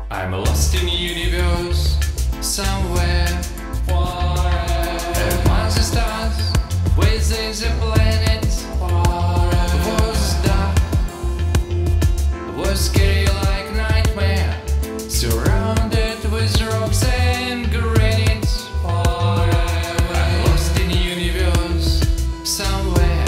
I'm lost in the universe, somewhere and among the stars, within the planets. Was dark, was scary like nightmare, surrounded with rocks and granites. I'm lost in the universe, somewhere,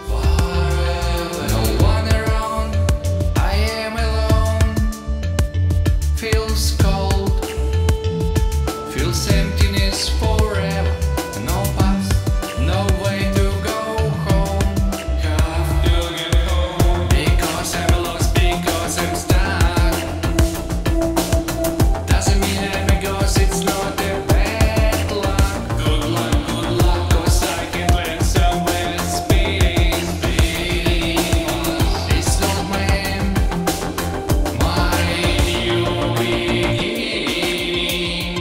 no one around. I am alone. Feels cold, feels emptiness forever. No past, no way to go home. Have to get home. Because I'm lost, because I'm stuck. Doesn't mean I'm a ghost, it's not a bad luck. Good luck, 'cause I can land somewhere speeding. It's not my end, my new beginning.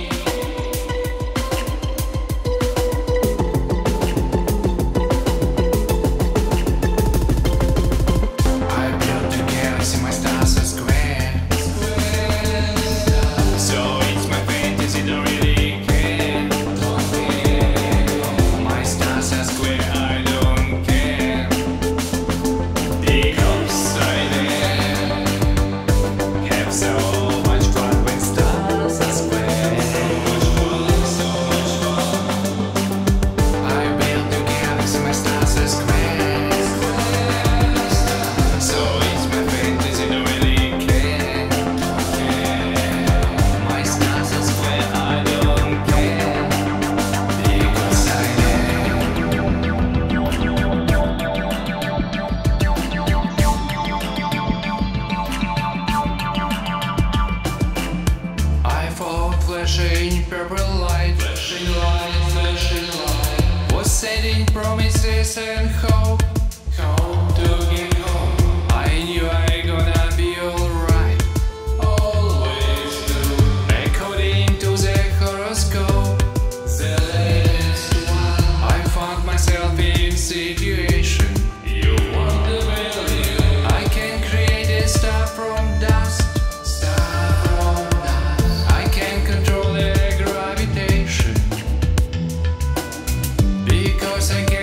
I built the galaxy, my stars are square. So it's my fantasy, don't really care. My stars are square, I don't care. Because I have so much fun when stars are square. I built the galaxy, my stars are square. So it's my fantasy, don't really care. My stars are square, I don't care. Because I followed flashing purple light, flashing light, flashing light. Was sending promises and hope to get home. I knew I gonna be alright, always do. According to the horoscope, the latest one. I found myself in situation you won't believe. I can create a star from dust. I can control the gravitation because I can